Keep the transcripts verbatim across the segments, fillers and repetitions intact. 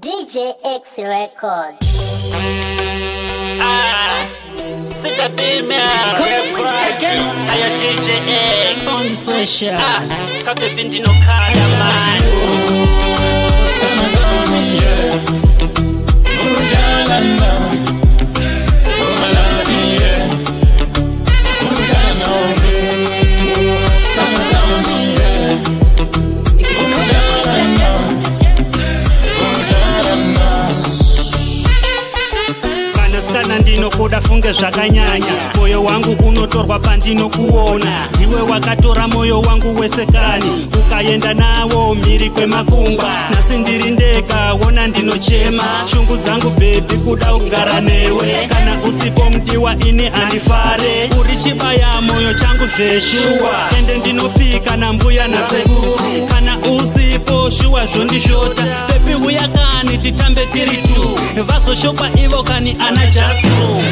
D J X Records. Ah, stick a beat me. Aya D J X. On the pressure. Ah, kape bindi no kaya man. Sana zami yeah. Kujalana. Kumalani yeah. Kujalana. Sana zami yeah. Kujalana. Kujalana. Kana ndino kuda funge zvakanyanya. Moyo wangu unotorwa pandino kuona. Iwe wakatora moyo wangu wesekani. Ukaenda nawo mhiri kwemakungwa. Nasi ndiri ndeka wona ndinochema. Shungu dzangu baby kuda kugara newe. Kana usipo mdiwa ini andifare. Uri chibaya moyo changu zveshuwa. Ende ndinopika na mbuya na sekuru. Kana usipo shuwa zvondishota. Baby uyakani titambe tiri tu. Vazoshokwa ivo kani ana just go.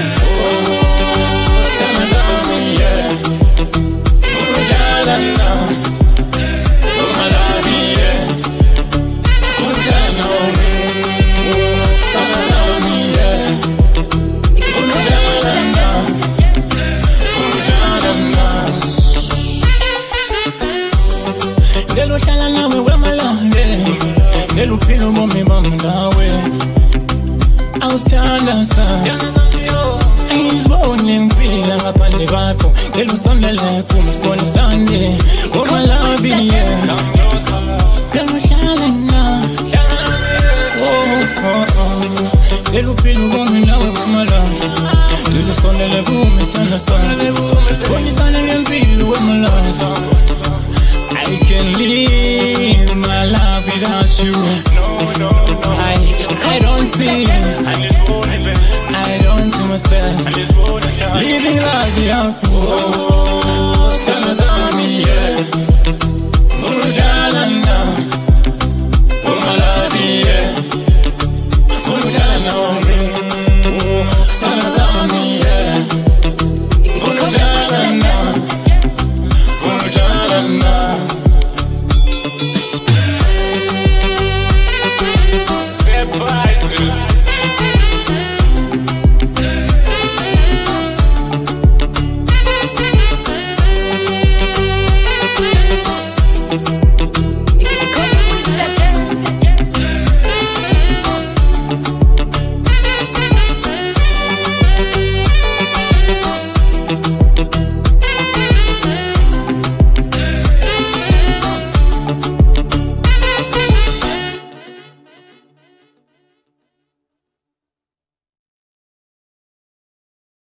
Sana zami yeah. Kujalana. Kumalani yeah. Kujalana. Sana zami yeah. Kujalana. Kujalana. Gelu shala nawe wemalawe. Gelu pilo momi mamdawe. I was tired of sun. And he's morning feel I'm up on the vapo. Gelu Sunday like um spone Sunday. Oh my love yeah. Gelu shalana. Oh oh oh. Gelu pilo momi nawe wemalawe. Gelu Sunday like um stand the sun. When you Sunday and feel wemalawe. I can live my life without you. No, no, no. I, I don't see. I don't see myself living life without you.